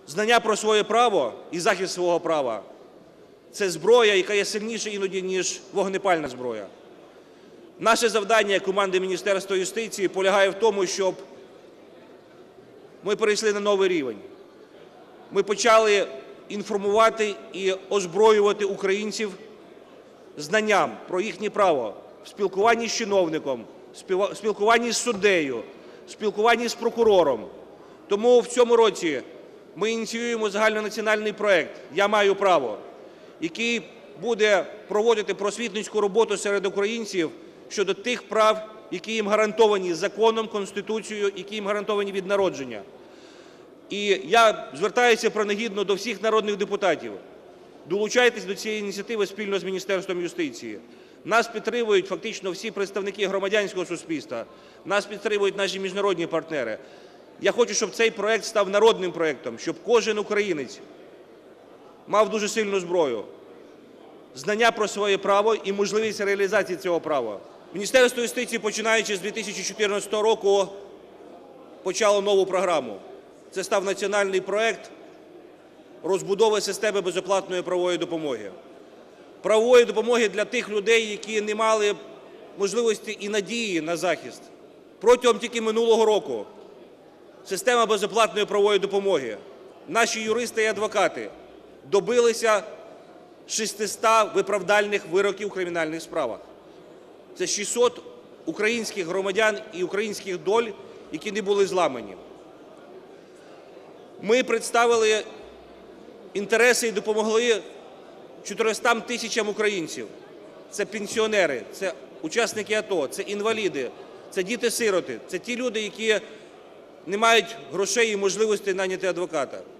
Знання про своє право і захист свого права – це зброя, яка є сильніша іноді, ніж вогнепальна зброя. Наше завдання як команди Міністерства юстиції полягає в тому, щоб ми перейшли на новий рівень. Ми почали інформувати і озброювати українців знанням про їхнє право в спілкуванні з чиновником, в спілкуванні з суддею, в спілкуванні з прокурором. Тому в цьому році ми ініціюємо загальнонаціональний проект «Я маю право», який буде проводити просвітницьку роботу серед українців щодо тих прав, які їм гарантовані законом, Конституцією, які їм гарантовані від народження. І я звертаюся принагідно до всіх народних депутатів. Долучайтесь до цієї ініціативи спільно з Міністерством юстиції. Нас підтримують фактично всі представники громадянського суспільства, нас підтримують наші міжнародні партнери. Я хочу, щоб цей проект став народним проектом, щоб кожен українець мав дуже сильну зброю – знання про своє право і можливість реалізації цього права. Міністерство юстиції, починаючи з 2014 року, почало нову програму. Це став національний проект розбудови системи безоплатної правової допомоги. Правової допомоги для тих людей, які не мали можливості і надії на захист. Протягом тільки минулого року система безоплатної правової допомоги, наші юристи і адвокати добилися 600 виправдальних вироків у кримінальних справах. Це 600 українських громадян і українських доль, які не були зламані. Ми представили інтереси і допомогли 400 тисячам українців. Це пенсіонери, це учасники АТО, це інваліди, це діти-сироти, це ті люди, які не мають грошей і можливості найняти адвоката.